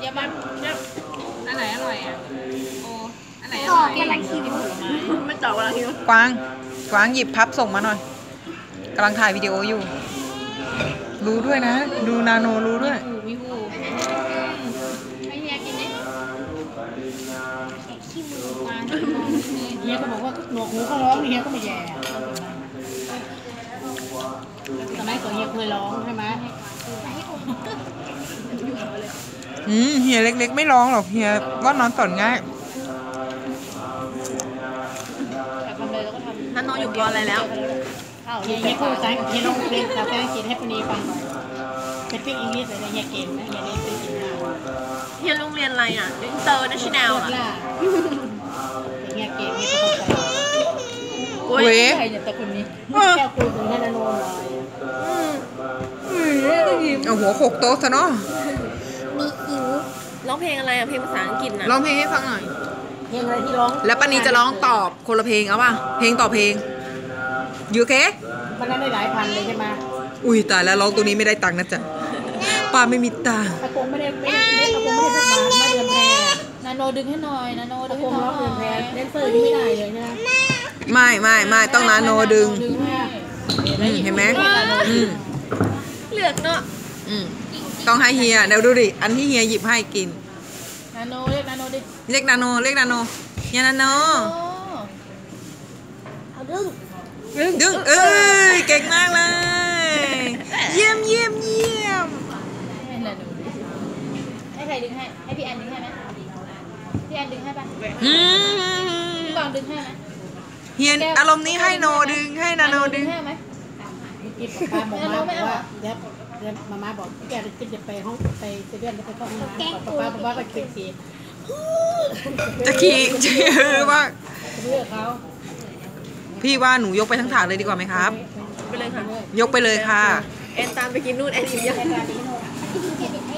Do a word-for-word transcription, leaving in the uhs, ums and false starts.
อะมันเนี่ยอันไหนอร่อยอ่ะโอ้อันไหนอต่อร่อยกำลังคิดผลไม้ไม่ต่อกำลังคิดกวางกวางหยิบพับส่งมาหน่อยกำลังถ่ายวิดีโออยู่ รู้ด้วยนะ ดูนาโนรู้ด้วยหูมีหูให้เฮียกินดิขี้มือวางเฮียก็บอกว่าหนวกหูเขาร้องเฮียก็ไม่แย่สมัยก่อนเฮียเคยร้องใช่ไหมอืมเฮียเล็กๆไม่ร้องหรอกเฮียว่านอนสอนง่ายทำเลยแล้วก็ทำนั่นน้องอยู่ปออะไรแล้วเฮียเฮียพูดภาษาเฮียร้องเพลงภาษาอังกฤษให้ปนีฟังหน่อยเป็นพิกอังกฤษเลยนะเฮียเก่งนะเฮียได้ไปกินมาเฮียโรงเรียนอะไรอ่ะอินเตอร์เนชั่นแนลล่ะอ่ะเฮียเก่งเฮียก็เข้าใจโอ้ยเว้ยใครเนี่ยแต่คนนี้แก้วคุยถึงให้นาโนหน่อยเอาหัวโขกโต๊ะซะเนาะมีอิ๋วร้องเพลงอะไรอ่ะเพลงภาษาอังกฤษน่ะร้องเพลงให้ฟังหน่อยเพลงอะไรที่ร้องแล้วปานีจะร้องตอบคนละเพลงเอาป่ะเพลงต่อเพลงยูเคมันนั้นได้หลายพันเลยใช่ไหมอุ้ยตายแล้วร้องตัวนี้ไม่ได้ตังค์นะจ๊ะป้าไม่มีตังค์ตะโกนไม่ได้ไม่ได้ตะโกนไม่ได้สักบาทไม่เดือนแพรนาโนดึงให้หน่อยนาโนดึตะงโกให้นหน่ร้องเดือนแพรอยเดนเซอร์นี่ไม่ได้เลยใช่ไหมไม่ไม่ไม่ต้องนาโนดึงดึงให้อืมเห็นไหมอืมเลือกเนาะอืมต้องให้เฮียเดี๋ยวดูดิอันที่เฮียหยิบให้กินนาโนเรียกนาโนดิเรียกนาโนเรียกนาโนเฮียนาโนโอ้เอาดึงดึงเอ้ยเก่งมากเลย เยี่ยมเยี่ยมเยี่ยมให้นาโนดิให้ใครดึงให้ให้พี่แอนดึงให้ไหมพี่แอนดึงให้ป่ะอืมพี่กวางดึงให้ไหมเฮียอารมณ์นี้ให้โนดึงให้นาโนดึงให้ไหมกินป้าบอกมาบอกว่าเดี๋ยวเดี๋ยวมาม่าบอกแกจะจะไปห้องไปเซเว่นแล้วไปเข้าห้องน้ำบอกป้าบอกว่าก็เขียนจะขี่จะคือว่าเลือกเขาพี่ว่าหนูยกไปทั้งถาดเลยดีกว่าไหมครับไปเลยค่ะยกไปเลยค่ะแอนตามไปกินนู่นแอนอิ่มยัง